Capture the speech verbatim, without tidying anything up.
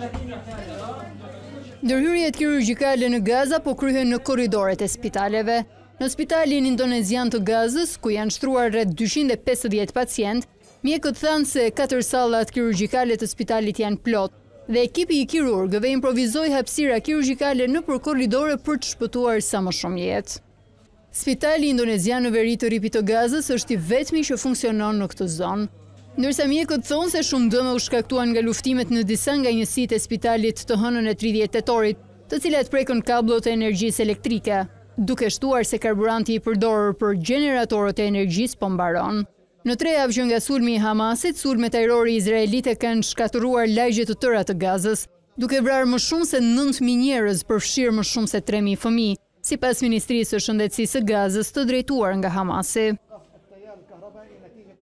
Ndërhyrjet kirurgjikale në Gaza po kryhen në korridoret e spitaleve. Në spitalin indonezian të Gazës, ku janë shtruar rreth dyqind e pesëdhjetë pacient, mjekët thanë se katër sallat kirurgjikale të spitalit janë plot dhe ekipi i kirurgëve improvizoi hapësira kirurgjikale nëpër korridore për të shpëtuar sa më shumë jetë. Spitali indonezian në veri të ripit të Gazës është i vetmi që funksionon në këtë zonë. Ndërsa mjekët thonë se shumë dëme u shkaktuan nga luftimet në disa nga njësitë e spitalit të hënën e tridhjetë tetorit, të cilat prekën kablot e energjisë elektrike, duke shtuar se karburanti i përdorur për gjeneratorët e energjisë po mbaron. Në tre javë që nga sulmi i Hamasit, sulmet ajrore izraelite kanë shkatëruar lagje të tëra të Gazës, duke vrarë më shumë se nëntë mijë njerëz, përfshirë më shumë se tre mijë fëmijë, sipas Ministrisë së Shëndetësisë së Gazës të drejtuar nga Hamasi.